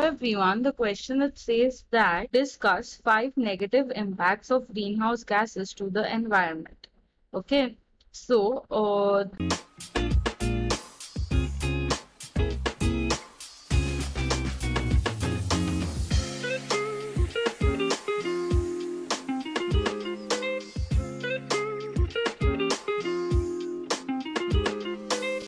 Everyone, the question it says that discuss 5 negative impacts of greenhouse gases to the environment. Okay, so